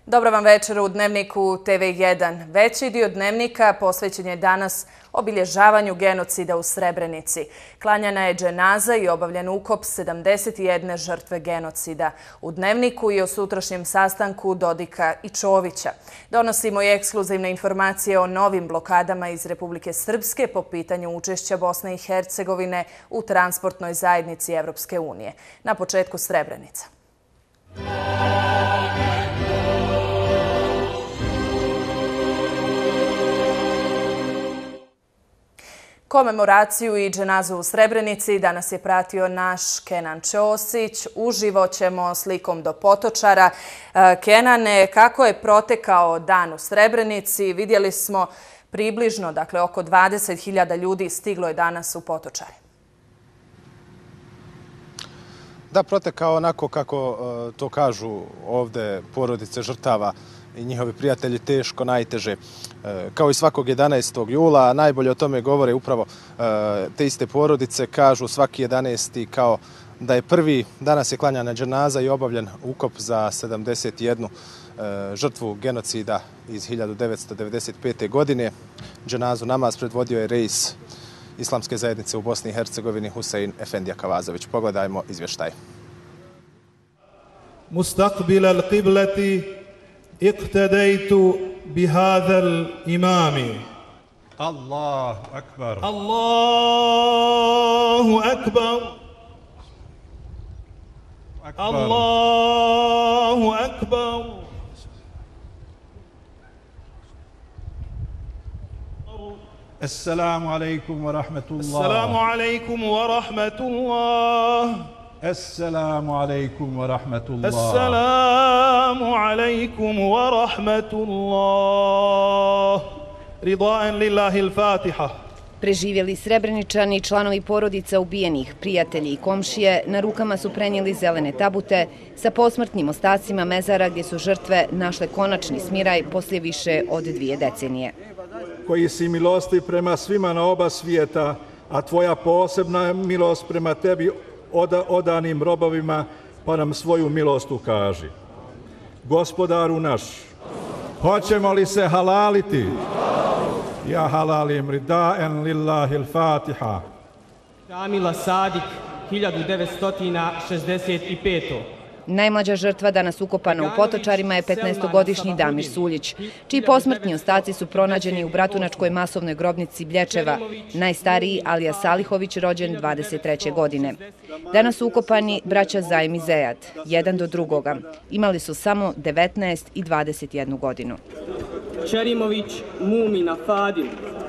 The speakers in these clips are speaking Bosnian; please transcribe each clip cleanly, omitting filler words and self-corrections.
Dobro vam večer u Dnevniku TV1. Veći dio Dnevnika posvećen je danas obilježavanju genocida u Srebrenici. Klanjana je dženaza i obavljen ukop 71 žrtve genocida. U Dnevniku i o sutrašnjem sastanku Dodika i Čovića. Donosimo i ekskluzivne informacije o novim blokadama iz Republike Srpske po pitanju učešća Bosne i Hercegovine u transportnoj zajednici Evropske unije. Na početku Srebrenica. Komemoraciju i dženazu u Srebrenici danas je pratio naš Kenan Ćosić. Uživo ćemo slikom do Potočara. Kenane, kako je protekao dan u Srebrenici? Vidjeli smo približno, oko 20.000 ljudi stiglo je danas u Potočare. Da, protekao onako kako to kažu ovdje porodice žrtava i njihovi prijatelji, teško, najteže. Kao i svakog 11. jula, a najbolje o tome govore upravo te iste porodice, kažu svaki 11. kao da je prvi, danas je klanjana dženaza i obavljen ukop za 71 žrtvu genocida iz 1995. godine. Dženazu namaz predvodio je reis Islamske zajednice u Bosni i Hercegovini Husein Efendija Kavazović. Pogledajmo izvještaj. Mustaqbil al-qiblati iqtadaytu bihadha al-imami. Allahu akbar. Allahu akbar. Allahu akbar. Assalamu alaikum wa rahmatullah. Assalamu alaikum wa rahmatullah. Assalamu alaikum wa rahmatullah. Assalamu alaikum wa rahmatullah. Ridaan lillahi al-Fatiha. Preživjeli Srebreničani, članovi porodica ubijenih, prijatelji i komšije na rukama su prenijeli zelene tabute sa posmrtnim ostacima mezara gdje su žrtve našle konačni smiraj poslije više od 2 decenije. Koji si milosti prema svima na oba svijeta, a tvoja posebna milost prema tebi odanim robovima, pa nam svoju milost ukaži. Gospodaru naš, hoćemo li se halaliti? Ja halalim ridaen lillahi al-Fatiha. Kamila Sadik, 1965. Najmlađa žrtva danas ukopana u Potočarima je 15-godišnji Damir Suljić, čiji posmrtni ostaci su pronađeni u Bratunačkoj masovnoj grobnici Blječeva, najstariji Alija Salihović, rođen 23. godine. Danas su ukopani braća Zajm i Zejad, jedan do drugoga. Imali su samo 19 i 21 godinu. Čerimović Mumina Fadil,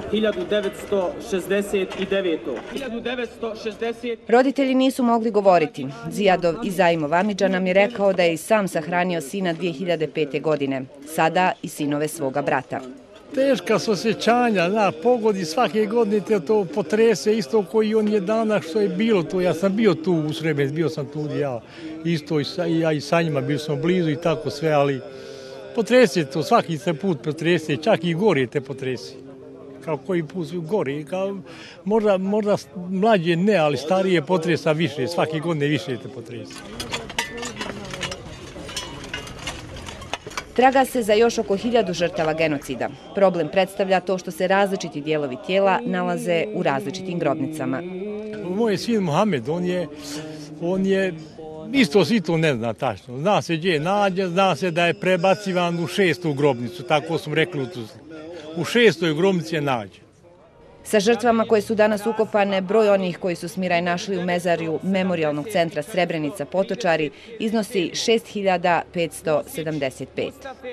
1969. Roditelji nisu mogli govoriti. Zijadov i Zajmov amidža nam je rekao da je i sam sahranio sina 2005. godine, sada i sinove svoga brata. Teška su osjećanja, pogodi svake godine te to potrese, isto koji on je danas što je bilo tu. Ja sam bio tu u Srebrenici, bio sam tu ja isto i ja i sa njima, bio sam blizu i tako sve, ali potrese to, svaki se put potrese, čak i gori te potrese. Kao koji put gori, možda mlađe ne, ali starije potresa više, svaki godine više te potrese. Traga se za još oko 1000 žrtava genocida. Problem predstavlja to što se različiti dijelovi tijela nalaze u različitim grobnicama. Moj sin Mohamed, on je isto svi to ne zna tačno. Zna se gdje je nađen, zna se da je prebacivan u 6. grobnicu, tako smo rekli u 6. grobnici je nađen. Sa žrtvama koje su danas ukopane, broj onih koji su smiraj našli u mezarju Memorijalnog centra Srebrenica Potočari iznosi 6575.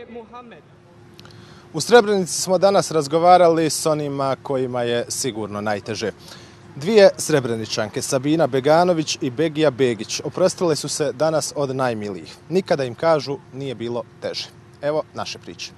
U Srebrenici smo danas razgovarali s onima kojima je sigurno najteže. 2 Srebreničanke, Sabina Beganović i Begija Begić, oprostile su se danas od najmilijih. Nikada im kažu nije bilo teže. Evo naše priče.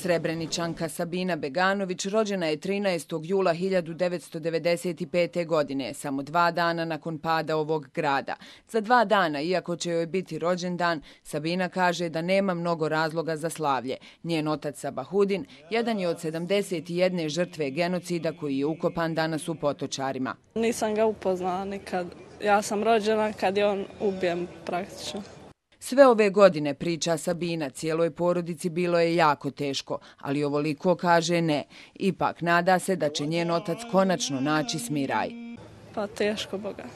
Srebreničanka Sabina Beganović rođena je 13. jula 1995. godine, samo 2 dana nakon pada ovog grada. Za 2 dana, iako će joj biti rođendan, Sabina kaže da nema mnogo razloga za slavlje. Njen otac Sabahudin jedan je od 71 žrtve genocida koji je ukopan danas u Potočarima. Nisam ga upoznala nikad. Ja sam rođena kad je on ubijen praktično. Sve ove godine, priča Sabina, cijeloj porodici bilo je jako teško, ali ovoliko kaže ne. Ipak nada se da će njen otac konačno naći smiraj. Pa teško, Boga.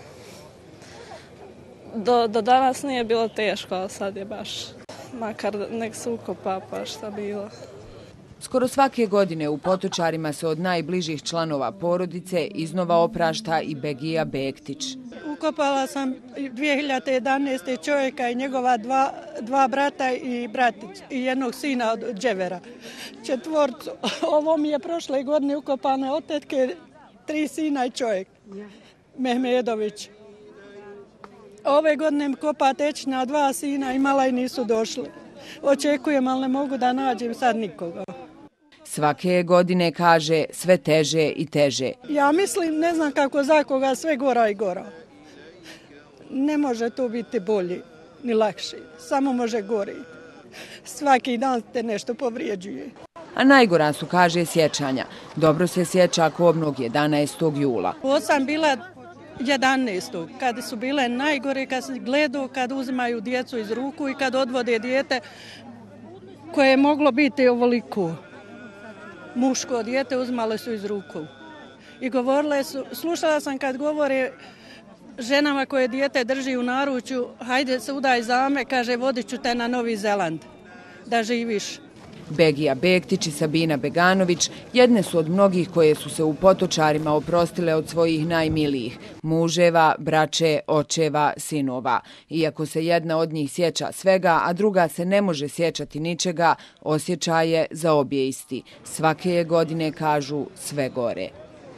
Do danas nije bilo teško, ali sad je baš. Makar nek se ukopa, pa šta bilo. Skoro svake godine u Potočarima se od najbližih članova porodice iznova oprašta i Begija Bektić. Ukopala sam 2011. čovjeka i njegova dva brata i bratić i jednog sina od Dževera. 4. Ovo mi je prošle godine ukopane od tetke 3 sina i čovjek, Mehmedović. Ove godine kopa tečna 2 sina i mala i nisu došli. Očekujem, ali ne mogu da nađem sad nikoga. Svake godine, kaže, sve teže i teže. Ja mislim, ne znam kako za koga, sve gora i gora. Ne može to biti bolji ni lakši, samo može gori. Svaki dan te nešto povrijeđuje. A najgora su, kaže, sjećanja. Dobro se sjeća kobnog 11. jula. Ovo sam bila 11. kad su bile najgore, kad se gledao, kad uzimaju djecu iz ruku i kad odvode dijete koje je moglo biti ovoliko. Muško dijete uzimale su iz ruku. I govorile su, slušala sam kad govore ženama koje dijete drži u naručju, hajde se udaj za me, kaže, vodit ću te na Novi Zeland, da živiš. Begija Bektić i Sabina Beganović jedne su od mnogih koje su se u Potočarima oprostile od svojih najmilijih, muževa, braće, očeva, sinova. Iako se jedna od njih sjeća svega, a druga se ne može sjećati ničega, osjećaj je za obje isti. Svake je godine, kažu, sve gore.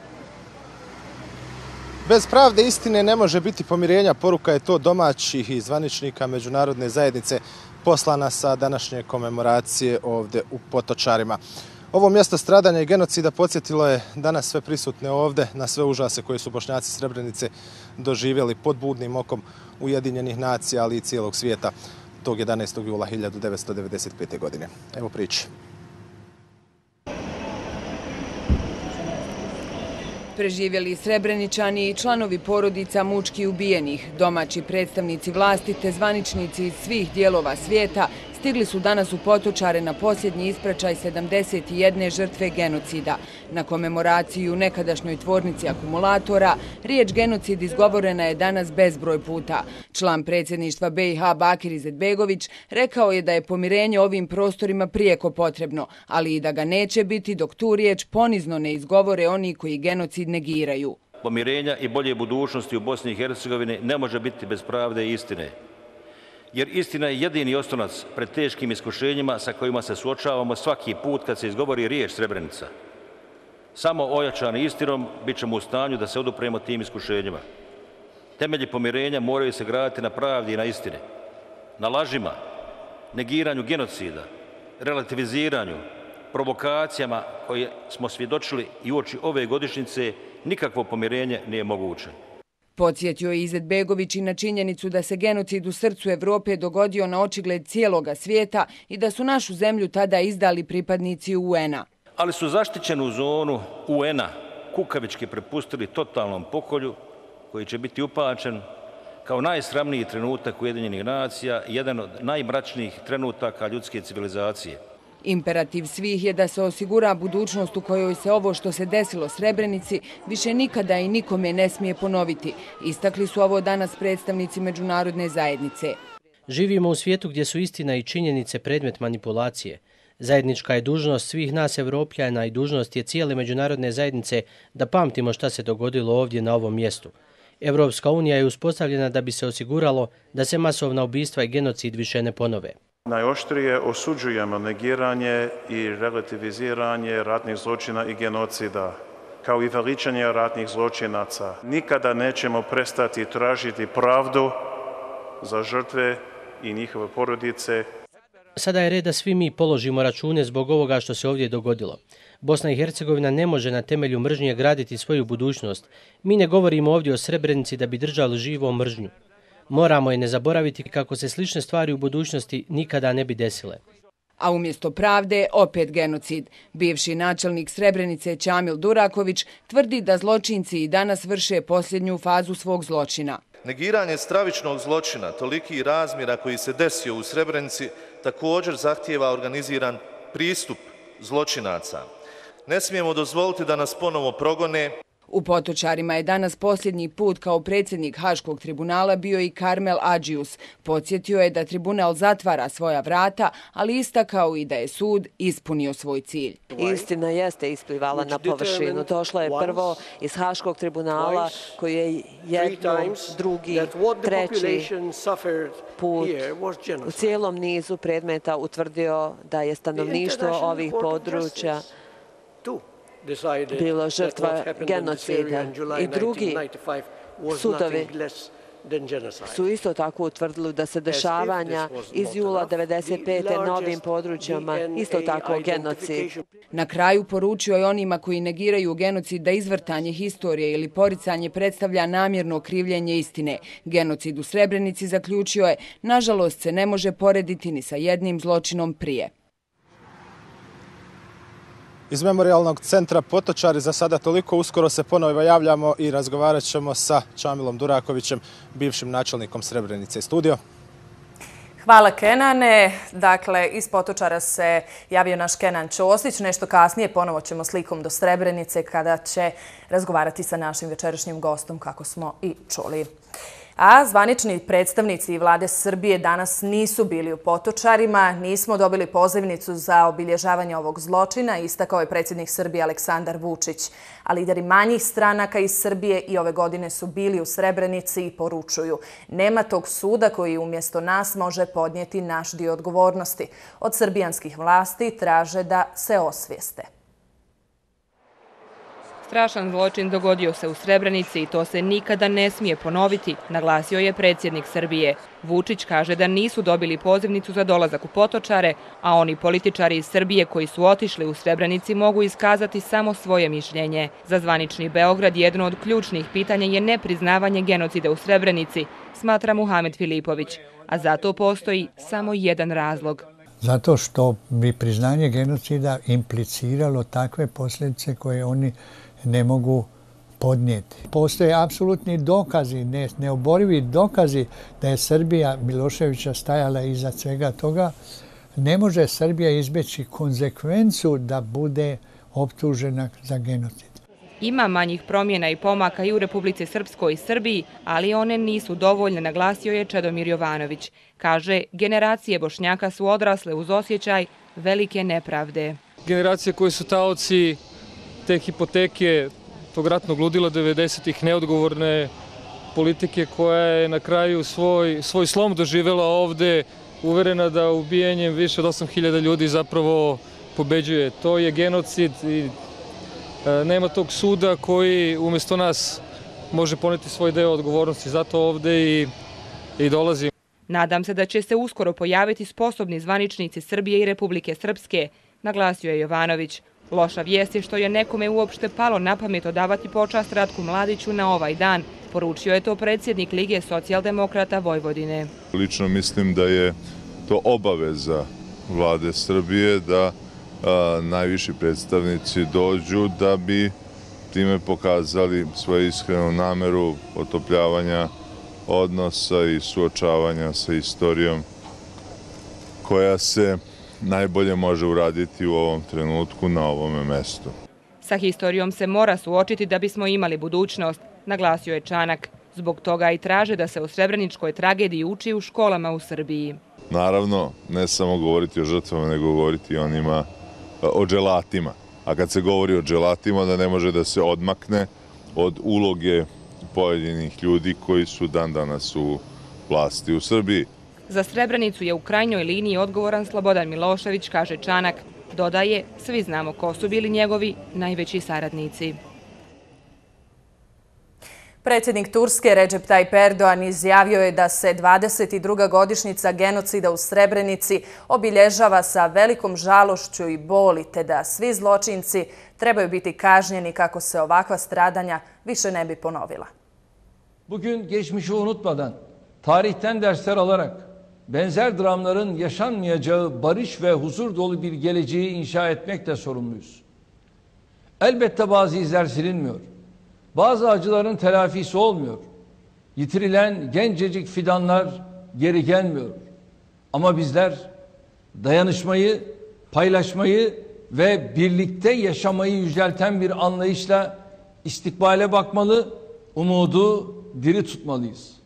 Bez pravde istine ne može biti pomirenja, poruka je to domaćih i zvaničnika međunarodne zajednice poslana sa današnje komemoracije ovdje u Potočarima. Ovo mjesto stradanja i genocida podsjetilo je danas sve prisutne ovdje na sve užase koje su Bošnjaci Srebrenice doživjeli pod budnim okom Ujedinjenih nacija, ali i cijelog svijeta tog 11. jula 1995. godine. Evo priče. Preživjeli Srebreničani i članovi porodica mučki ubijenih, domaći predstavnici vlasti te zvaničnici iz svih dijelova svijeta stigli su danas u Potočare na posljednji ispraćaj 71 žrtve genocida. Na komemoraciju u nekadašnjoj tvornici akumulatora riječ genocid izgovorena je danas bezbroj puta. Član predsjedništva BiH Bakir Izetbegović rekao je da je pomirenje ovim prostorima prijeko potrebno, ali i da ga neće biti dok tu riječ ponizno ne izgovore oni koji genocid negiraju. Pomirenja i bolje budućnosti u Bosni i Hercegovini ne može biti bez pravde i istine. Jer istina je jedini oslonac pred teškim iskušenjima sa kojima se suočavamo svaki put kad se izgovori riječ Srebrenica. Samo ojačani istinom bit ćemo u stanju da se odupremo tim iskušenjima. Temelji pomirenja moraju se graditi na pravdi i na istini, na lažima, negiranju genocida, relativiziranju, provokacijama koje smo svjedočili i uoči ove godišnjice, nikakvo pomirenje nije moguće. Podsjetio je Izetbegović i na činjenicu da se genocid u srcu Evrope dogodio na očigled cijeloga svijeta i da su našu zemlju tada izdali pripadnici UN-a. Ali su zaštićenu zonu UN-a kukavički prepustili totalnom pokolju koji će biti upamćen kao najsramniji trenutak Ujedinjenih nacija i jedan od najmračnijih trenutaka ljudske civilizacije. Imperativ svih je da se osigura budućnost u kojoj se ovo što se desilo Srebrenici više nikada i nikome ne smije ponoviti. Istakli su ovo danas predstavnici međunarodne zajednice. Živimo u svijetu gdje su istina i činjenice predmet manipulacije. Zajednička je dužnost svih nas Evropljana i dužnost je cijele međunarodne zajednice da pamtimo šta se dogodilo ovdje na ovom mjestu. Evropska unija je uspostavljena da bi se osiguralo da se masovna ubistva i genocid više ne ponove. Najoštrije osuđujemo negiranje i relativiziranje ratnih zločina i genocida, kao i veličanje ratnih zločinaca. Nikada nećemo prestati tražiti pravdu za žrtve i njihove porodice. Sada je red da svi mi položimo račune zbog ovoga što se ovdje dogodilo. Bosna i Hercegovina ne može na temelju mržnje graditi svoju budućnost. Mi ne govorimo ovdje o Srebrenici da bi držali živo mržnju. Moramo je ne zaboraviti kako se slične stvari u budućnosti nikada ne bi desile. A umjesto pravde, opet genocid. Bivši načelnik Srebrenice Čamil Duraković tvrdi da zločinci i danas vrše posljednju fazu svog zločina. Negiranje stravičnog zločina, toliki razmjera koji se desio u Srebrenici, također zahtijeva organiziran pristup zločinaca. Ne smijemo dozvoliti da nas ponovo progone. U Potočarima je danas posljednji put kao predsjednik Haškog tribunala bio i Karmel Adžius. Podsjetio je da tribunal zatvara svoja vrata, ali istakao i da je sud ispunio svoj cilj. Istina jeste isplivala na površinu. Došla je prvo iz Haškog tribunala koji je jednom, drugi, treći put u cijelom nizu predmeta utvrdio da je stanovništvo ovih područja bilo žrtva genocida i drugi sudovi su isto tako utvrdili da se dešavanja iz jula 1995. na ovim područjama isto tako genocid. Na kraju poručio je onima koji negiraju genocid da izvrtanje historije ili poricanje predstavlja namjerno krivljenje istine. Genocid u Srebrenici, zaključio je, nažalost se ne može porediti ni sa jednim zločinom prije. Iz Memorijalnog centra Potočari za sada toliko. Uskoro se ponovo javljamo i razgovarat ćemo sa Čamilom Durakovićem, bivšim načelnikom Srebrenice. Studio. Hvala Kenane. Dakle, iz Potočara se javio naš Kenan Ćosić. Nešto kasnije ponovo ćemo slikom do Srebrenice kada će razgovarati sa našim večerašnjim gostom, kako smo i čuli. A zvanični predstavnici vlade Srbije danas nisu bili u Potočarima, nismo dobili pozivnicu za obilježavanje ovog zločina, istakao je predsjednik Srbije Aleksandar Vučić. A lideri manjih stranaka iz Srbije i ove godine su bili u Srebrenici i poručuju: nema tog suda koji umjesto nas može podnijeti naš dio odgovornosti. Od srbijanskih vlasti traže da se osvijeste. Strašan zločin dogodio se u Srebrenici i to se nikada ne smije ponoviti, naglasio je predsjednik Srbije. Vučić kaže da nisu dobili pozivnicu za dolazak u Potočare, a oni političari iz Srbije koji su otišli u Srebrenici mogu iskazati samo svoje mišljenje. Za zvanični Beograd jedno od ključnih pitanja je nepriznavanje genocida u Srebrenici, smatra Muhamed Filipović, a zato postoji samo jedan razlog. Zato što bi priznanje genocida impliciralo takve posljedice koje oni ne mogu podnijeti. Postoje apsolutni dokazi, neoborivi dokazi da je Srbija Miloševića stajala iza svega toga. Ne može Srbija izbjeći konzekvencu da bude optužena za genocid. Ima manjih promjena i pomaka i u Republici Srpskoj i Srbiji, ali one nisu dovoljne, naglasio je Čedomir Jovanović. Kaže, generacije Bošnjaka su odrasle uz osjećaj velike nepravde. Generacije koje su taoci te hipoteke, tog ratnog ludila 90-ih, neodgovorne politike koja je na kraju svoj slom doživjela ovde, uverena da ubijanjem više od 8.000 ljudi zapravo pobeđuje. To je genocid i nema tog suda koji umjesto nas može poneti svoj deo odgovornosti. Zato ovde i dolazim. Nadam se da će se uskoro pojaviti sposobni zvaničnici Srbije i Republike Srpske, naglasio je Jovanović. Loša vijest je što je nekome uopšte palo na pamet odavati počast Ratku Mladiću na ovaj dan. Poručio je to predsjednik Lige socijaldemokrata Vojvodine. Lično mislim da je to obaveza vlade Srbije da najviši predstavnici dođu da bi time pokazali svoju iskrenu nameru otopljavanja odnosa i suočavanja sa istorijom koja se najbolje može uraditi u ovom trenutku na ovome mestu. Sa historijom se mora suočiti da bismo imali budućnost, naglasio je Čanak. Zbog toga i traže da se o srebreničkoj tragediji uči u školama u Srbiji. Naravno, ne samo govoriti o žrtvama, nego govoriti o dželatima. A kad se govori o dželatima, da ne može da se odmakne od uloge pojedinih ljudi koji su dan danas u vlasti u Srbiji. Za Srebrenicu je u krajnjoj liniji odgovoran Slobodan Milošević, kaže Čanak. Dodaje, svi znamo ko su bili njegovi najveći saradnici. Predsjednik Turske Recep Tayyip Erdogan izjavio je da se 22. godišnjica genocida u Srebrenici obilježava sa velikom žalošću i boli, te da svi zločinci trebaju biti kažnjeni kako se ovakva stradanja više ne bi ponovila. Bugün geçmişi unutmadan, tarihten dersler alarak, benzer dramların yaşanmayacağı barış ve huzur dolu bir geleceği inşa etmekle sorumluyuz. Elbette bazı izler silinmiyor. Bazı acıların telafisi olmuyor. Yitirilen gencecik fidanlar geri gelmiyor. Ama bizler dayanışmayı, paylaşmayı ve birlikte yaşamayı yücelten bir anlayışla istikbale bakmalı, umudu diri tutmalıyız.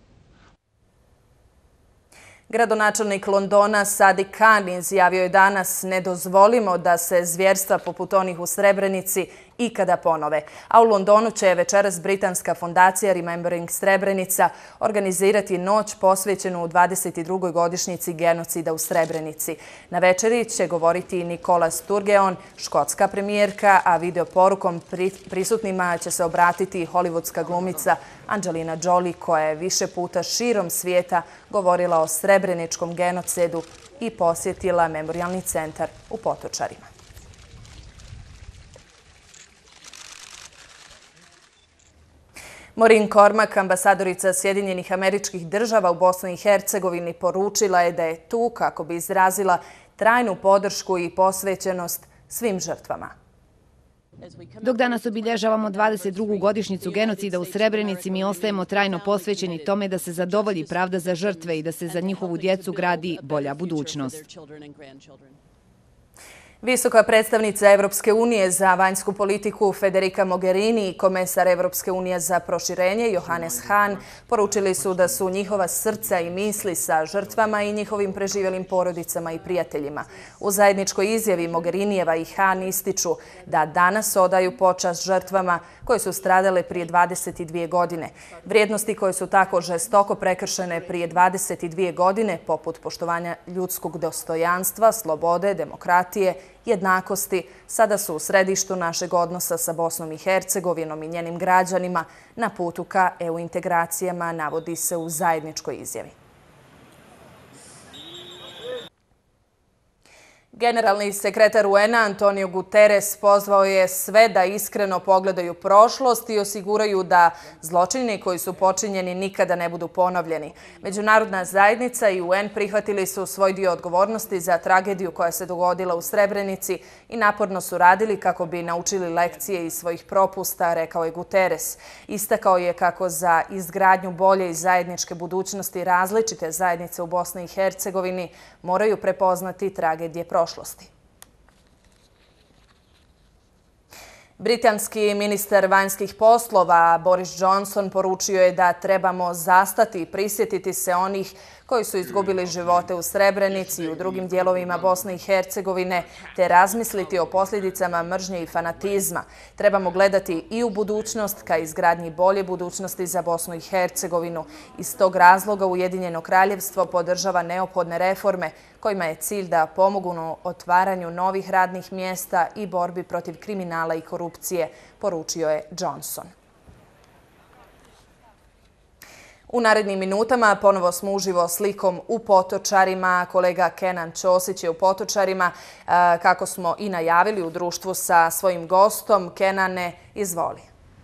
Gradonačelnik Londona Sadiq Khan izjavio je danas: ne dozvolimo da se zvjerstva poput onih u Srebrenici ikada ponove. A u Londonu će večeras britanska fondacija Remembering Srebrenica organizirati noć posvećenu u 22. godišnjici genocida u Srebrenici. Na večeri će govoriti i Nicola Sturgeon, škotska premijerka, a videoporukom prisutnima će se obratiti i hollywoodska glumica Angelina Jolie, koja je više puta širom svijeta govorila o srebreničkom genocidu i posjetila memorijalni centar u Potočarima. Maureen Cormack, ambasadorica Sjedinjenih Američkih Država u Bosni i Hercegovini, poručila je da je tu kako bi izrazila trajnu podršku i posvećenost svim žrtvama. Dok danas obilježavamo 22. godišnjicu genocida u Srebrenici, mi ostajemo trajno posvećeni tome da se zadovolji pravda za žrtve i da se za njihovu djecu gradi bolja budućnost. Visoka predstavnica Evropske unije za vanjsku politiku Federica Mogherini i komesar Evropske unije za proširenje Johannes Hahn poručili su da su njihova srca i misli sa žrtvama i njihovim preživjelim porodicama i prijateljima. U zajedničkoj izjavi Mogherinijeva i Hahn ističu da danas odaju počast žrtvama koje su stradale prije 22 godine. Vrijednosti koje su tako žestoko prekršene prije 22 godine, poput poštovanja ljudskog dostojanstva, slobode, demokratije, jednakosti, sada su u središtu našeg odnosa sa Bosnom i Hercegovinom i njenim građanima na putu ka EU integracijama, navodi se u zajedničkoj izjavi. Generalni sekretar UN-a Antonio Guterres pozvao je sve da iskreno pogledaju prošlost i osiguraju da zločini koji su počinjeni nikada ne budu ponovljeni. Međunarodna zajednica i UN prihvatili su svoj dio odgovornosti za tragediju koja se dogodila u Srebrenici i naporno su radili kako bi naučili lekcije iz svojih propusta, rekao je Guterres. Istakao je kako za izgradnju bolje i zajedničke budućnosti različite zajednice u Bosni i Hercegovini moraju prepoznati tragedije prošlosti. Britanski ministar vanjskih poslova Boris Johnson poručio je da trebamo zastati i prisjetiti se onih koji su izgubili živote u Srebrenici i u drugim dijelovima Bosne i Hercegovine, te razmisliti o posljedicama mržnje i fanatizma. Trebamo gledati i u budućnost ka izgradnji bolje budućnosti za Bosnu i Hercegovinu. Iz tog razloga Ujedinjeno kraljevstvo podržava neophodne reforme kojima je cilj da pomogu na otvaranju novih radnih mjesta i borbi protiv kriminala i korupcije, poručio je Johnson. U narednim minutama ponovo smo uživo slikom u Potočarima. Kolega Kenan Ćosić je u Potočarima, kako smo i najavili, u društvu sa svojim gostom. Kenane, izvoli.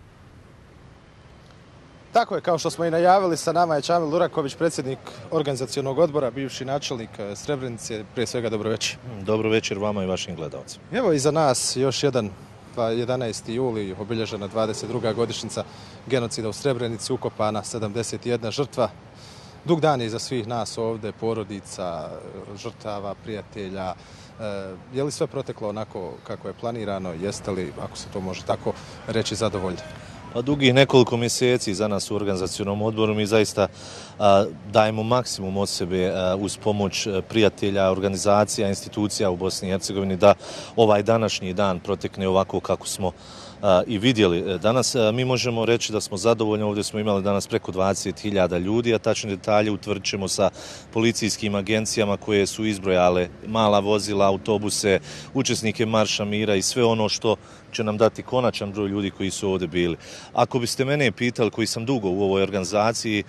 Tako je, kao što smo i najavili, sa nama je Čamil Duraković, predsjednik organizacionog odbora, bivši načelnik Srebrenice. Prije svega, dobro večer. Dobro večer vama i vašim gledalcima. Evo iza nas još jedan 11. juli, obilježena 22. godišnjica genocida u Srebrenici, ukopana 71 žrtva. Dug dan je iza svih nas ovdje, porodica, žrtava, prijatelja. Je li sve proteklo onako kako je planirano? Jeste li, ako se to može tako reći, zadovoljni? Dugih nekoliko mjeseci za nas u organizacionom odboru mi zaista dajemo maksimum od sebe uz pomoć prijatelja, organizacija, institucija u Bosni i Hercegovini da ovaj današnji dan protekne ovako kako smo i vidjeli danas. Mi možemo reći da smo zadovoljni, ovdje smo imali danas preko 20.000 ljudi, a tačne detalje utvrdit ćemo sa policijskim agencijama koje su izbrojale mala vozila, autobuse, učesnike Marša mira i sve ono što će nam dati konačan broj ljudi koji su ovdje bili. Ako biste mene pitali, koji sam dugo u ovoj organizaciji,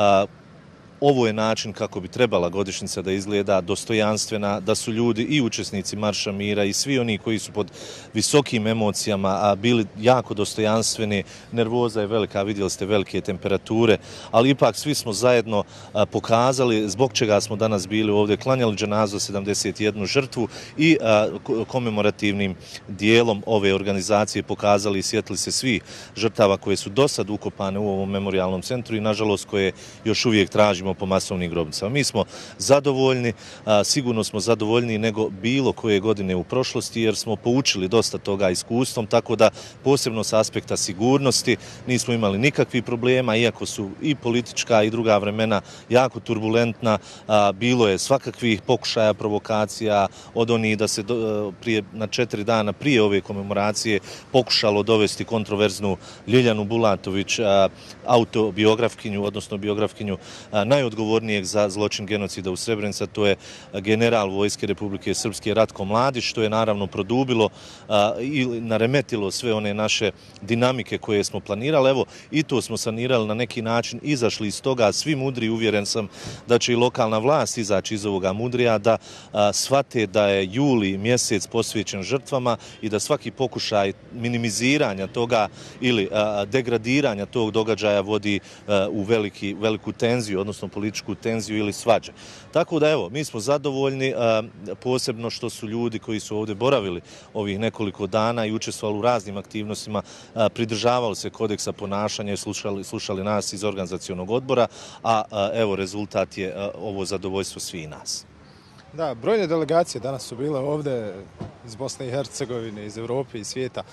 ovo je način kako bi trebala godišnjica da izgleda, dostojanstvena, da su ljudi i učesnici Marša mira i svi oni koji su pod visokim emocijama bili jako dostojanstveni. Nervoza je velika, vidjeli ste velike temperature, ali ipak svi smo zajedno pokazali zbog čega smo danas bili ovdje, klanjali dženazu 71 žrtvu i komemorativnim dijelom ove organizacije pokazali i sjetili se svih žrtava koje su do sad ukopane u ovom memorijalnom centru i nažalost koje još uvijek tražimo po masovnim grobnicama. Mi smo zadovoljni, sigurno smo zadovoljniji nego bilo koje godine u prošlosti jer smo poučili dosta toga iskustvom, tako da posebno sa aspekta sigurnosti nismo imali nikakvih problema, iako su i politička i druga vremena jako turbulentna, bilo je svakakvih pokušaja, provokacija od onih da se na 4 dana prije ove komemoracije pokušalo dovesti kontroverznu Ljiljanu Bulatović, autobiografkinju, odnosno biografkinju najodgovornijeg za zločin genocida u Srebrenici, to je general Vojske Republike Srpske Ratko Mladić, što je naravno produbilo i naremetilo sve one naše dinamike koje smo planirali. Evo, i to smo sanirali na neki način, izašli iz toga, svi mudri, uvjeren sam da će i lokalna vlast izaći iz ovoga mudrija, da shvate da je juli mjesec posvećen žrtvama i da svaki pokušaj minimiziranja toga ili degradiranja tog događaja vodi u veliku tenziju, odnosno političku tenziju ili svađe. Tako da evo, mi smo zadovoljni, posebno što su ljudi koji su ovdje boravili ovih nekoliko dana i učestvovali u raznim aktivnostima, pridržavali se kodeksa ponašanja i slušali nas iz organizacionog odbora, a evo rezultat je ovo zadovoljstvo svih nas. Da, brojne delegacije danas su bile ovdje iz Bosne i Hercegovine, iz Evrope i svijeta.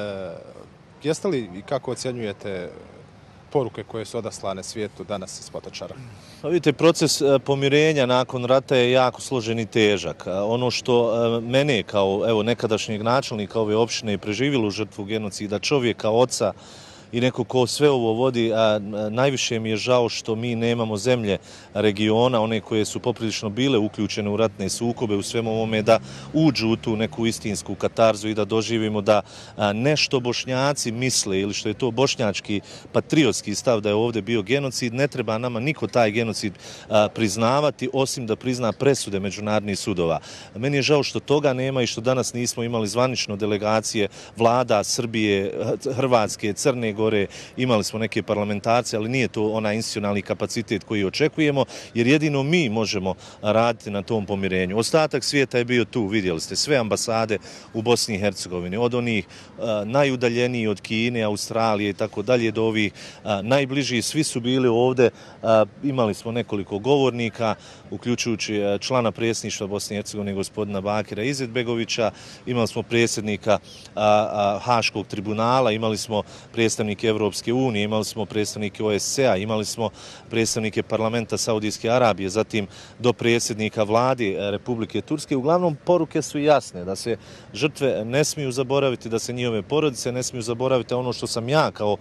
Jeste li i kako ocjenjujete poruke koje su odaslane svijetu danas iz Potočara? Vidite, proces pomirenja nakon rata je jako složen i težak. Ono što mene kao nekadašnjeg načelnika ove opštine preživjelo žrtvu genocida, čovjeka, oca i neko ko sve ovo vodi, najviše mi je žao što mi nemamo zemlje regiona, one koje su poprilično bile uključene u ratne sukobe, u svemu ovome da uđu u tu neku istinsku katarzu i da doživimo da nešto Bošnjaci misle ili što je to bošnjački patriotski stav da je ovdje bio genocid, ne treba nama niko taj genocid priznavati osim da prizna presude međunarodnih sudova. Meni je žao što toga nema i što danas nismo imali zvanično delegacije vlada Srbije, Hrvatske, Crne Gore, imali smo neke parlamentarce, ali nije to onaj institucionalni kapacitet koji očekujemo, jer jedino mi možemo raditi na tom pomirenju. Ostatak svijeta je bio tu, vidjeli ste, sve ambasade u Bosni i Hercegovini, od onih najudaljeniji od Kine, Australije i tako dalje, do ovih najbližih, svi su bili ovdje, imali smo nekoliko govornika, uključujući člana predsjedništva Bosne i Hercegovine, gospodina Bakira Izetbegovića, imali smo predsjednika Haškog tribunala, imali smo predstavnike Evropske unije, imali smo predstavnike OSCE-a, imali smo predstavnike parlamenta Saudijske Arabije, zatim do predsjednika vladi Republike Turske. Uglavnom, poruke su jasne, da se žrtve ne smiju zaboraviti, da se njihove porodice ne smiju zaboraviti. Ono što sam ja kao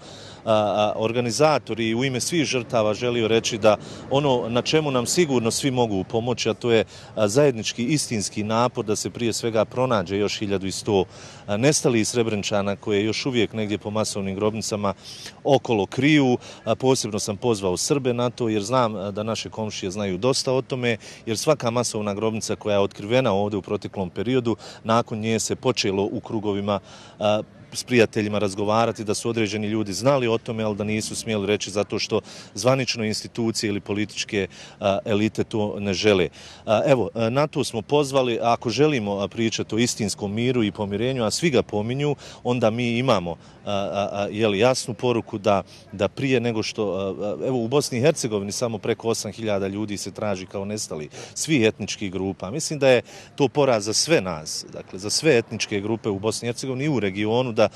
organizator i u ime svih žrtava želio reći da ono na čemu nam sigurno svi mogu pomoći, a to je zajednički istinski napor da se prije svega pronađe još 1100 nestalih Srebrenčana koje još uvijek negdje po masovnim grobnicama okolo kriju. Posebno sam pozvao Srbe na to jer znam da naše komšije znaju dosta o tome, jer svaka masovna grobnica koja je otkrivena ovdje u proteklom periodu, nakon nje se počelo u krugovima s prijateljima razgovarati, da su određeni ljudi znali o tome, ali da nisu smjeli reći zato što zvanično institucije ili političke elite to ne žele. Evo, na to smo pozvali. Ako želimo pričati o istinskom miru i pomirenju, a svi ga pominju, onda mi imamo jasnu poruku da prije nego što, evo u Bosni i Hercegovini samo preko 8.000 ljudi se traži kao nestali, svih etničkih grupa. Mislim da je to poraz za sve nas, dakle za sve etničke grupe u Bosni i Hercegovini i u regionu, da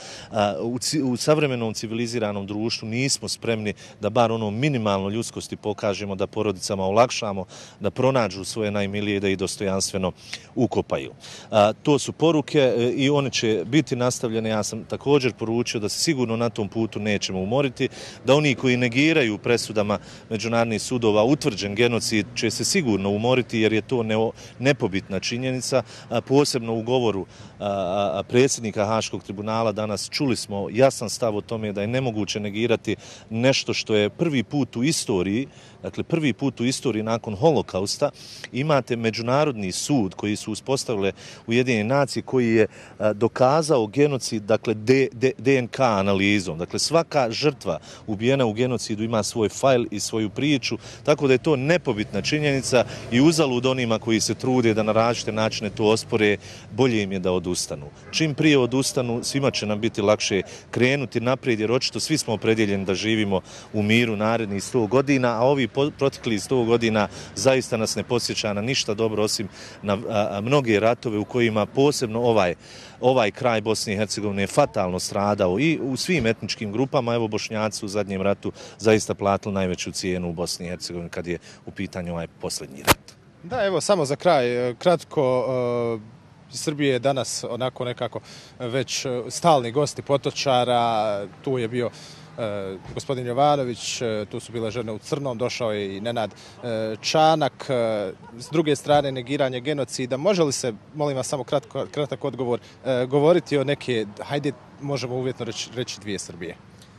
u savremenom civiliziranom društvu nismo spremni da bar ono minimalno ljudskosti pokažemo, da porodicama olakšamo, da pronađu svoje najmilije, da ih dostojanstveno ukopaju. To su poruke i one će biti nastavljene. Ja sam također poručio da se sigurno na tom putu nećemo umoriti, da oni koji negiraju presudama međunarodnih sudova utvrđen genocid će se sigurno umoriti, jer je to nepobitna činjenica. Posebno u govoru predsjednika Haškog tribunala danas čuli smo jasan stav o tome da je nemoguće negirati nešto što je prvi put u istoriji, dakle prvi put u istoriji nakon holokausta imate međunarodni sud koji su uspostavile Ujedinjene nacije, koji je dokazao genocid, dakle DNK analizom. Dakle svaka žrtva ubijena u genocidu ima svoj fajl i svoju priču, tako da je to nepobitna činjenica i uzalud onima koji se trude da na različite načine to ospore, bolje im je da odustanu. Čim prije odustanu, svima će nam biti lakše krenuti naprijed, jer očito svi smo opredjeljeni da živimo u miru narednih 100 godina, a ovi proteklih 100 godina zaista nas ne podsjeća na ništa dobro, osim na mnoge ratove u kojima posebno ovaj kraj Bosne i Hercegovine je fatalno stradao i u svim etničkim grupama. Evo, Bošnjaci u zadnjem ratu zaista platili najveću cijenu u Bosni i Hercegovini kad je u pitanju ovaj posljednji rat. Da, evo, samo za kraj, kratko, Srbije je danas onako nekako već stalni gosti Potočara, tu je bio gospodin Jovanović, tu su bile žene u crnom, došao je i Nenad Čanak. S druge strane, negiranje genocida. Može li se, molim vas, samo kratak odgovor, govoriti o neke, hajde, možemo uvjetno reći dvije Srbije?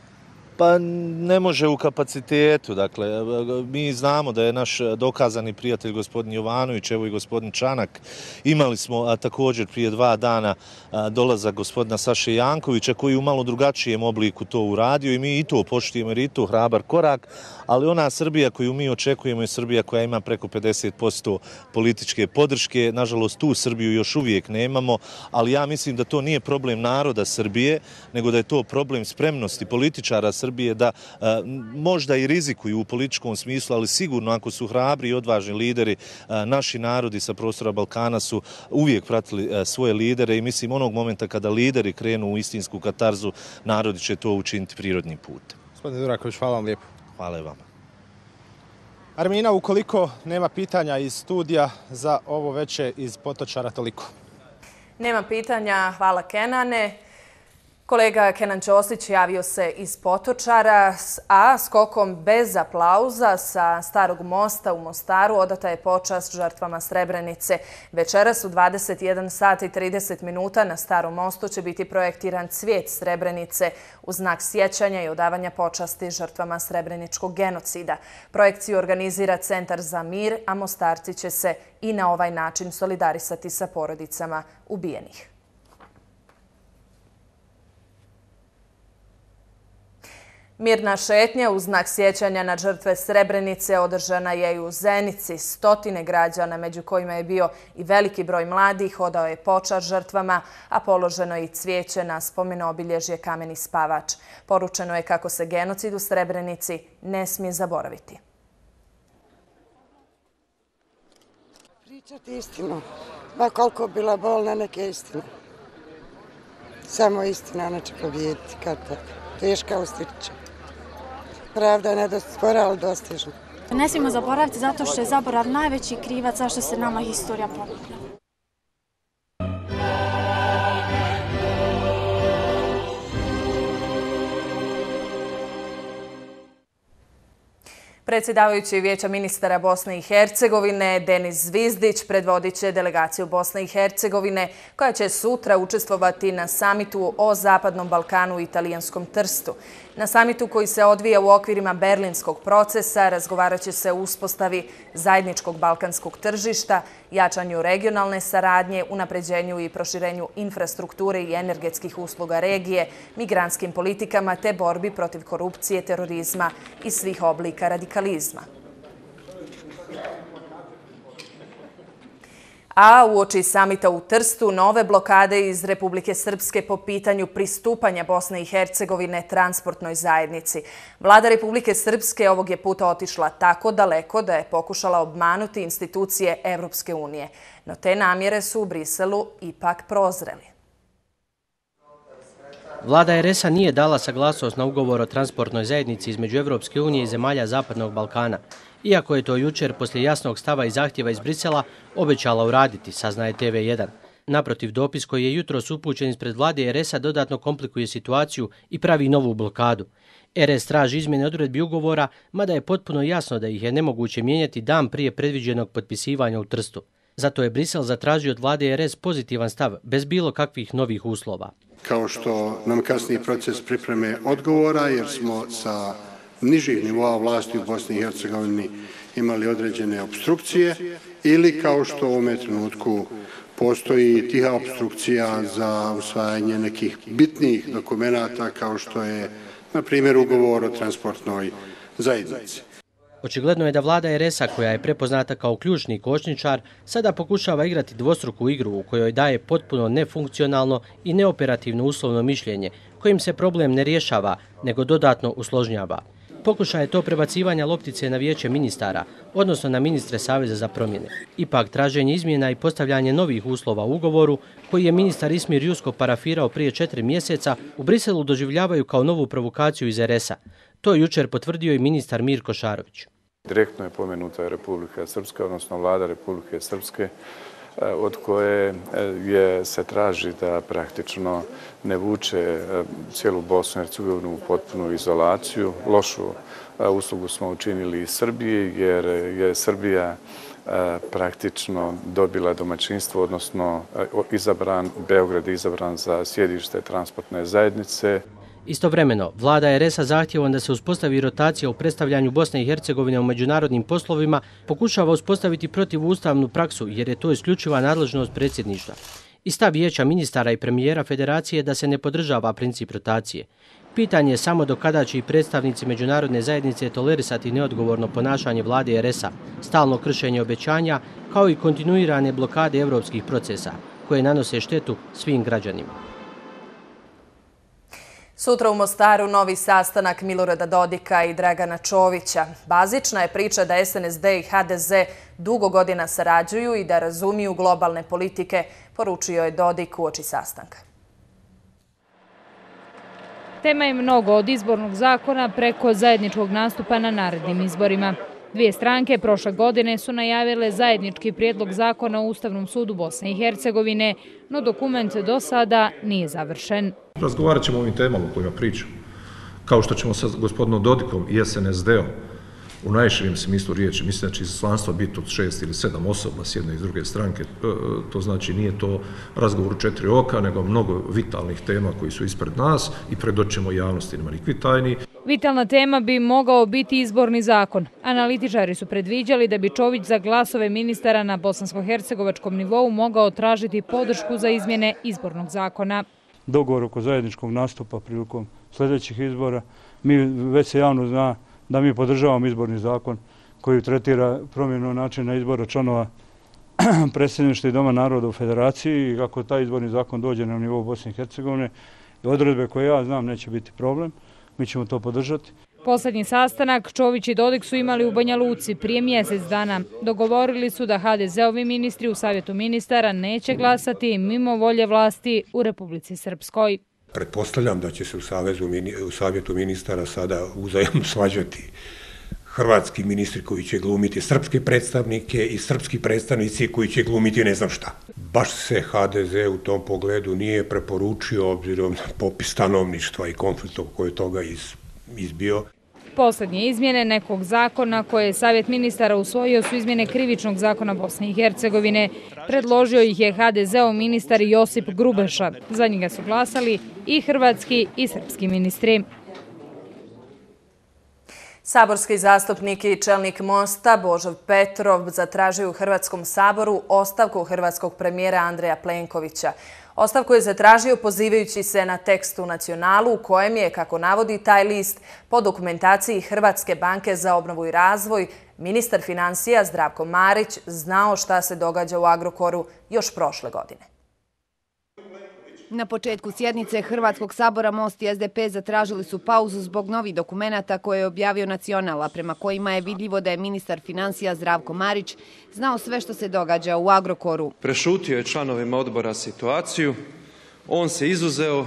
Pa ne može u kapacitetu. Dakle, mi znamo da je naš dokazani prijatelj gospodin Jovanović, evo i gospodin Čanak. Imali smo također prije 2 dana dolazak gospodina Saše Jankovića, koji u malo drugačijem obliku to uradio i mi i to poštujemo, jer i to hrabar korak. Ali ona Srbija koju mi očekujemo je Srbija koja ima preko 50% političke podrške. Nažalost, tu Srbiju još uvijek nemamo, ali ja mislim da to nije problem naroda Srbije, nego da je to problem spremnosti političara Srbije da možda i rizikuju u političkom smislu, ali sigurno ako su hrabri i odvažni lideri, naši narodi sa prostora Balkana su uvijek pratili svoje lidere i mislim onog momenta kada lideri krenu u istinsku katarzu, narodi će to učiniti prirodnim putem. Gospodine Duraković, hvala vam lijepo. Hvala i vama. Armina, ukoliko nema pitanja iz studija za ovo veče iz Potočara, toliko. Nema pitanja, hvala Kenane. Kolega Kenan Ćosić javio se iz Potočara, a skokom bez aplauza sa Starog mosta u Mostaru odata je počast žrtvama Srebrenice. Večeras u 21 sat i 30 minuta na Starom mostu će biti projektiran cvijet Srebrenice u znak sjećanja i odavanja počasti žrtvama Srebreničkog genocida. Projekciju organizira Centar za mir, a Mostarci će se i na ovaj način solidarisati sa porodicama ubijenih. Mirna šetnja u znak sjećanja na žrtve Srebrenice održana je i u Zenici. Stotine građana, među kojima je bio i veliki broj mladih, odao je počast žrtvama, a položeno je i cvijeće na spomen obilježje Kameni spavač. Poručeno je kako se genocid u Srebrenici ne smije zaboraviti. Pričati istinu, ba koliko bila bolna, neke istine. Samo istina, ona će pobijediti kad tako. Teška ustiče. Pravda je nedospora, ali dostižna. Ne smijemo zaboraviti zato što je zaborav najveći krivac zašto se nama historija ponavlja. Predsjedavajući Vijeća ministara Bosne i Hercegovine Denis Zvizdić predvodit će delegaciju Bosne i Hercegovine koja će sutra učestvovati na samitu o Zapadnom Balkanu u italijanskom Trstu. Na samitu koji se odvija u okvirima berlinskog procesa razgovarat će se o uspostavi zajedničkog balkanskog tržišta, jačanju regionalne saradnje, unapređenju i proširenju infrastrukture i energetskih usluga regije, migrantskim politikama te borbi protiv korupcije, terorizma i svih oblika radikalizma. A uoči samita u Trstu nove blokade iz Republike Srpske po pitanju pristupanja Bosne i Hercegovine transportnoj zajednici. Vlada Republike Srpske ovog je puta otišla tako daleko da je pokušala obmanuti institucije Evropske unije. No te namjere su u Briselu ipak prozreli. Vlada RS-a nije dala saglasnost na ugovor o transportnoj zajednici između Evropske unije i zemalja Zapadnog Balkana, iako je to jučer poslije jasnog stava i zahtjeva iz Brisela obećala uraditi, saznaje TV1. Naprotiv, dopis koji je jutros upućen ispred vlade RS-a dodatno komplikuje situaciju i pravi novu blokadu. RS traži izmjene odredbi ugovora, mada je potpuno jasno da ih je nemoguće mijenjati dan prije predviđenog potpisivanja u Trstu. Zato je Brisel zatražio od vlade RS pozitivan stav, bez bilo kakvih novih uslova. Kao što nam kasni proces pripreme odgovora, jer smo sa nižih nivoa vlasti u Bosni i Hercegovini imali određene obstrukcije, ili kao što u ovome trenutku postoji tiha obstrukcija za usvajanje nekih bitnih dokumenata, kao što je, na primjer, ugovor o transportnoj zajednici. Očigledno je da vlada RS-a, koja je prepoznata kao ključni kočničar, sada pokušava igrati dvostruku igru u kojoj daje potpuno nefunkcionalno i neoperativno uslovno mišljenje, kojim se problem ne rješava, nego dodatno usložnjava. Pokušaj je to prebacivanja loptice na vijeće ministara, odnosno na ministre Saveza za promjene. Ipak, traženje izmjena i postavljanje novih uslova u ugovoru, koji je ministar Ismir Jusko parafirao prije 4 mjeseca, u Briselu doživljavaju kao novu provokaciju iz RS-a. To je jučer potvrdio i ministar Mirko Šarović. Direktno je pomenuta Republika Srpska, odnosno vlada Republike Srpske, od koje se traži da praktično ne vuče cijelu Bosnu i Hercegovinu u potpunu izolaciju. Lošu uslugu smo učinili i Srbiji, jer je Srbija praktično dobila domaćinstvo, odnosno Beograd je izabran za sjedište transportne zajednice. Istovremeno, vlada RS-a zahtjevom da se uspostavi rotacija u predstavljanju Bosne i Hercegovine u međunarodnim poslovima pokušava uspostaviti protivustavnu praksu, jer je to isključiva nadležnost predsjedništva. I stav vijeća ministara i premijera federacije da se ne podržava princip rotacije. Pitanje je samo do kada će i predstavnici međunarodne zajednice tolerisati neodgovorno ponašanje vlade RS-a, stalno kršenje obećanja, kao i kontinuirane blokade evropskih procesa, koje nanose štetu svim građanima. Sutra u Mostaru novi sastanak Milorada Dodika i Dragana Čovića. Bazična je priča da SNSD i HDZ dugo godina sarađuju i da razumiju globalne politike, poručio je Dodik uoči sastanka. Tema je mnogo, od izbornog zakona preko zajedničkog nastupa na narednim izborima. Dvije stranke prošle godine su najavile zajednički prijedlog zakona o Ustavnom sudu Bosne i Hercegovine, no dokument do sada nije završen. Razgovarat ćemo o ovim temama o kojima pričam, kao što ćemo sa gospodinom Dodikom i SNSD-om u najširijem smislu riječi, mislim da će izaslanstva biti od 6 ili 7 osoba s jedne i s druge stranke, to znači nije to razgovor u 4 oka, nego mnogo vitalnih tema koji su ispred nas i predočimo javnosti, nema nikakvi tajni. Vitalna tema bi mogao biti izborni zakon. Analitičari su predviđali da bi Čović za glasove ministara na bosansko-hercegovačkom nivou mogao tražiti podršku za izmjene izbornog zakona. Dogovor oko zajedničkog nastupa prilikom sljedećih izbora. Već se javno zna da mi podržavamo izborni zakon koji tretira promjenu načina izbora članova predsjedništva i Doma naroda u Federaciji, i kako taj izborni zakon dođe na nivou Bosne i Hercegovine, odredbe koje ja znam neće biti problem, mi ćemo to podržati. Posljednji sastanak Čović i Dodik su imali u Banja Luci prije mjesec dana. Dogovorili su da HDZ-ovi ministri u Savjetu ministara neće glasati mimo volje vlasti u Republici Srpskoj. Pretpostavljam da će se u Savjetu ministara sada uzajamno svađati hrvatski ministri koji će glumiti srpske predstavnike i srpski predstavnici koji će glumiti ne znam šta. Baš se HDZ u tom pogledu nije preporučio obzirom na popis stanovništva i konflikta koji je toga izbio. Posljednje izmjene nekog zakona koje je Savjet ministara usvojio su izmjene krivičnog zakona Bosne i Hercegovine. Predložio ih je HDZ-ov ministar Josip Grubeša. Za njega su glasali i hrvatski i srpski ministri. Saborski zastupnik i čelnik Mosta Božo Petrov zatražio u Hrvatskom saboru ostavku hrvatskog premijera Andreja Plenkovića. Ostavku je zatražio pozivajući se na tekst u Nacionalu u kojem je, kako navodi taj list, po dokumentaciji Hrvatske banke za obnovu i razvoj, ministar financija Zdravko Marić znao šta se događa u Agrokoru još prošle godine. Na početku sjednice Hrvatskog sabora Most i SDP zatražili su pauzu zbog novih dokumenata koje je objavio Nacionala, prema kojima je vidljivo da je ministar financija Zdravko Marić znao sve što se događa u Agrokoru. Prešutio je članovima odbora situaciju, on se izuzeo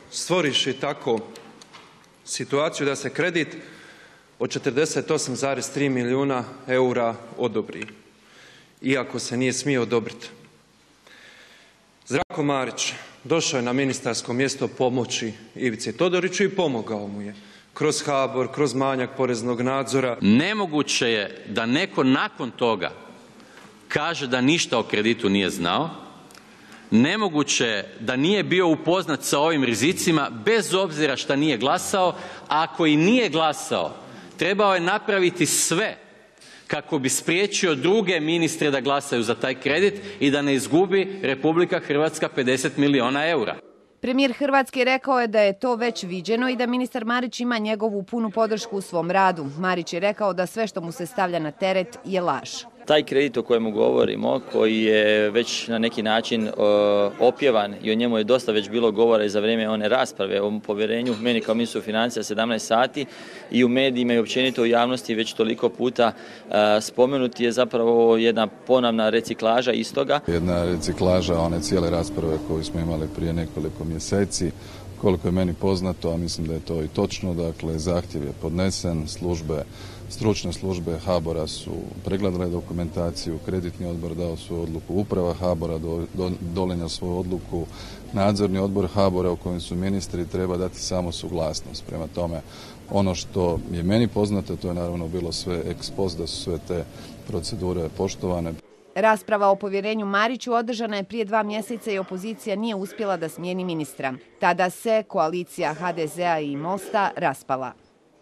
stvoriši tako situaciju da se kredit od 48,3 milijuna eura odobri, iako se nije smio odobriti. Zdravko Marić došao je na ministarsko mjesto pomoći Ivici Todoriću i pomogao mu je kroz HBOR, kroz manjak poreznog nadzora. Nemoguće je da neko nakon toga kaže da ništa o kreditu nije znao, nemoguće je da nije bio upoznat sa ovim rizicima bez obzira šta nije glasao, a ako i nije glasao, trebao je napraviti sve kako bi spriječio druge ministre da glasaju za taj kredit i da ne izgubi Republika Hrvatska 50 milijuna eura. Premijer Hrvatske rekao je da je to već viđeno i da ministar Marić ima njegovu punu podršku u svom radu. Marić je rekao da sve što mu se stavlja na teret je laž. Taj kredit o kojemu govorimo, koji je već na neki način opjevan i o njemu je dosta već bilo govora i za vrijeme one rasprave o povjerenju meni kao ministru financija 17 sati i u medijima i općenito u javnosti već toliko puta spomenuti je zapravo jedna ponovna reciklaža istoga. Jedna reciklaža one cijele rasprave koju smo imali prije nekoliko mjeseci. Koliko je meni poznato, a mislim da je to i točno, dakle zahtjev je podnesen, stručne službe HBOR-a su pregledale dokumentaciju, kreditni odbor dao svoju odluku, uprava HBOR-a donijela svoju odluku, nadzorni odbor HBOR-a u kojem su ministri treba dati samo suglasnost. Prema tome, ono što je meni poznato, to je naravno bilo sve ex post, da su sve te procedure poštovane. Rasprava o povjerenju Mariću održana je prije 2 mjeseca i opozicija nije uspjela da smijeni ministra. Tada se koalicija HDZ-a i Mosta raspala.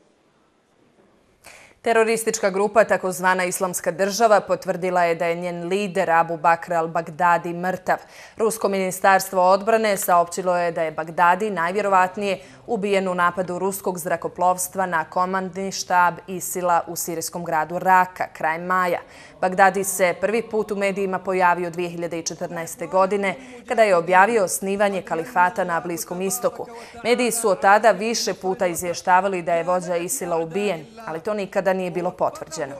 Teroristička grupa, takozvana Islamska država, potvrdila je da je njen lider Abu Bakr al-Baghdadi mrtav. Rusko ministarstvo odbrane saopćilo je da je Baghdadi najvjerovatnije ubijen u napadu ruskog zrakoplovstva na komandni štab ISIL-a u sirijskom gradu Raka krajem maja. Baghdadi se prvi put u medijima pojavio 2014. godine kada je objavio osnivanje kalifata na Bliskom istoku. Mediji su od tada više puta izvještavali da je vođa ISIL-a ubijen, ali to nikada nije bilo potvrđeno.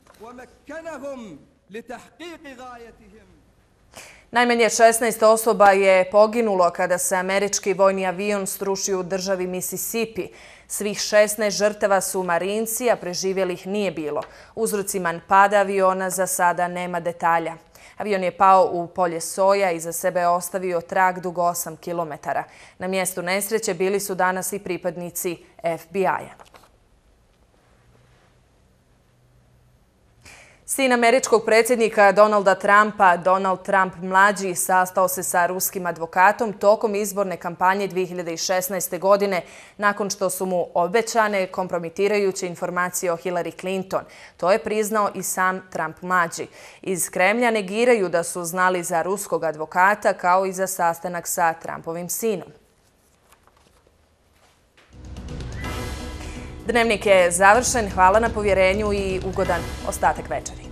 Najmanje 16 osoba je poginulo kada se američki vojni avion srušio u državi Mississippi. Svih 16 žrtava su marinci, a preživjelih nije bilo. Uzrocima pada aviona za sada nema detalja. Avion je pao u polje soja i iza sebe ostavio trag dug 8 km. Na mjestu nesreće bili su danas i pripadnici FBI-a. Sin američkog predsjednika Donalda Trumpa, Donald Trump mlađi, sastao se sa ruskim advokatom tokom izborne kampanje 2016. godine nakon što su mu obećane kompromitirajuće informacije o Hillary Clinton. To je priznao i sam Trump mlađi. Iz Kremlja negiraju da su znali za ruskog advokata kao i za sastanak sa Trumpovim sinom. Dnevnik je završen. Hvala na povjerenju i ugodan ostatak večeri.